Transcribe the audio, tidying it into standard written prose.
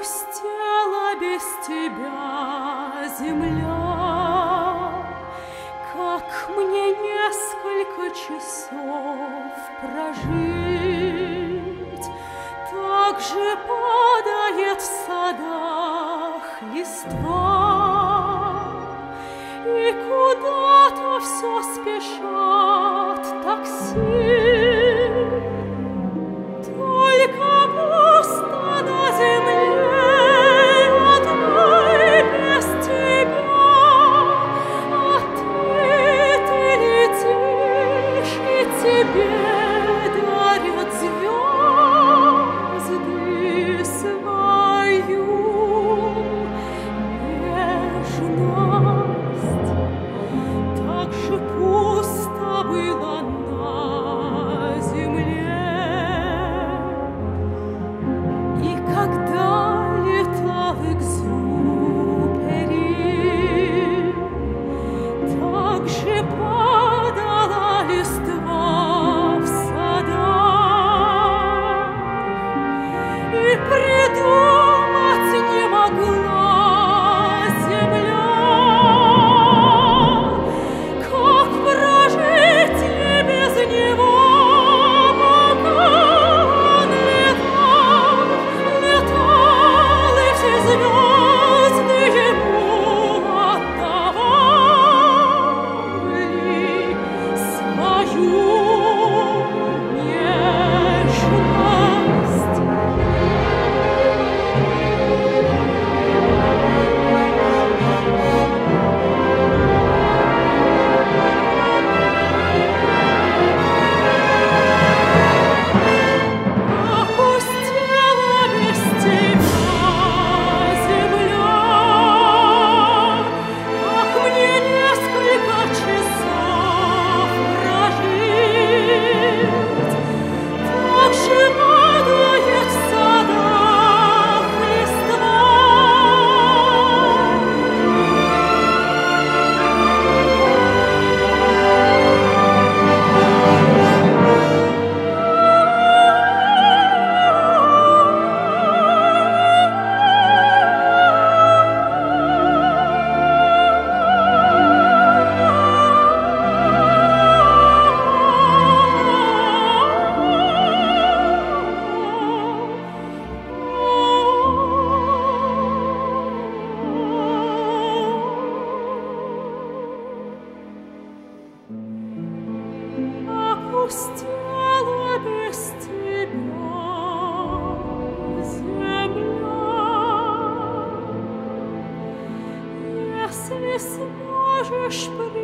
Опустела без тебя земля, как мне несколько часов прожить? Так же падает в садах листва, и куда-то все спешат такси. Только пусто на земле одной без тебя, а ты летишь, и тебе дарят звезды свою нежность. Так же пусто было на земле. И когда летал Экзюпери, так же падала листва в садах, и придумать не могла земля, как прожить ей без него, пока он летал, летал, и все звезды ему отдавали свою нежность. Опустела без тебя земля, как мне несколько часов прожить? Так же падает в садах листва. Опустела без тебя земля. Если сможешь